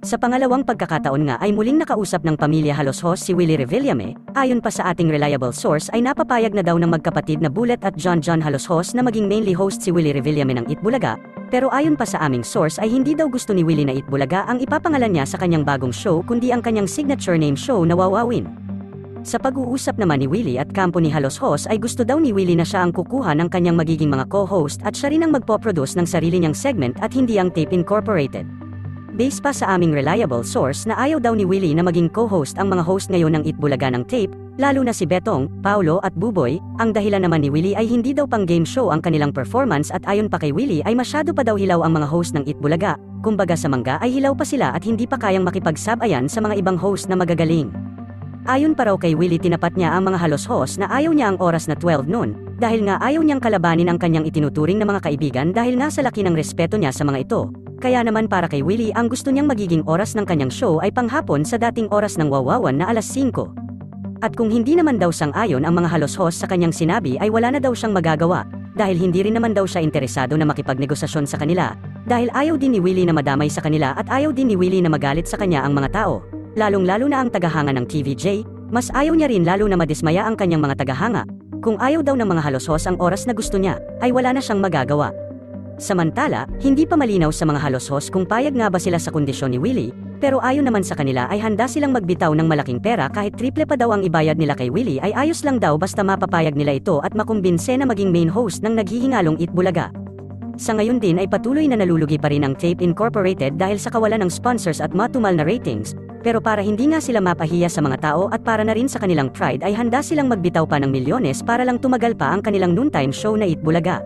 Sa pangalawang pagkakataon nga ay muling nakausap ng pamilya Haloshos si Willie Revillame. Ayon pa sa ating reliable source ay napapayag na daw ng magkapatid na Bullet at John Haloshos na maging mainly host si Willie Revillame ng Itbulaga. Pero ayon pa sa aming source ay hindi daw gusto ni Willie na Itbulaga ang ipapangalan niya sa kanyang bagong show kundi ang kanyang signature name show na Wawawin. Sa pag-uusap naman ni Willie at kampo ni Haloshos ay gusto daw ni Willie na siya ang kukuha ng kanyang magiging mga co-host at siya rin ang magpo-produce ng sarili niyang segment at hindi ang Tape Incorporated. Based pa sa aming reliable source na ayaw daw ni Willie na maging co-host ang mga host ngayon ng Itbulaga ng Tape, lalo na si Betong, Paulo at Buboy. Ang dahilan naman ni Willie ay hindi daw pang game show ang kanilang performance at ayon pa kay Willie ay masyado pa daw hilaw ang mga host ng Itbulaga. Kumbaga sa mangga ay hilaw pa sila at hindi pa kayang makipagsabayan sa mga ibang host na magagaling. Ayon pa raw kay Willie tinapat niya ang mga Haloshos na ayaw niya ang oras na 12 noon, dahil nga ayaw niyang kalabanin ang kanyang itinuturing na mga kaibigan dahil nga sa laki ng respeto niya sa mga ito. Kaya naman para kay Willie ang gusto niyang magiging oras ng kanyang show ay panghapon sa dating oras ng Wawawan na alas 5. At kung hindi naman daw sang-ayon ang mga Haloshos sa kanyang sinabi ay wala na daw siyang magagawa, dahil hindi rin naman daw siya interesado na makipagnegosasyon sa kanila, dahil ayaw din ni Willie na madamay sa kanila at ayaw din ni Willie na magalit sa kanya ang mga tao. Lalong-lalo na ang tagahanga ng TVJ, mas ayaw niya rin lalo na madismaya ang kanyang mga tagahanga. Kung ayaw daw ng mga Haloshos ang oras na gusto niya, ay wala na siyang magagawa. Samantala, hindi pa malinaw sa mga Haloshos kung payag nga ba sila sa kondisyon ni Willie, pero ayon naman sa kanila ay handa silang magbitaw ng malaking pera kahit triple pa daw ang ibayad nila kay Willie ay ayos lang daw basta mapapayag nila ito at makumbinse na maging main host ng naghihingalong Itbulaga. Sa ngayon din ay patuloy na nalulugi pa rin ang Tape Incorporated dahil sa kawalan ng sponsors at matumal na ratings, pero para hindi nga sila mapahiya sa mga tao at para na rin sa kanilang pride ay handa silang magbitaw pa ng milyones para lang tumagal pa ang kanilang noontime show na Itbulaga.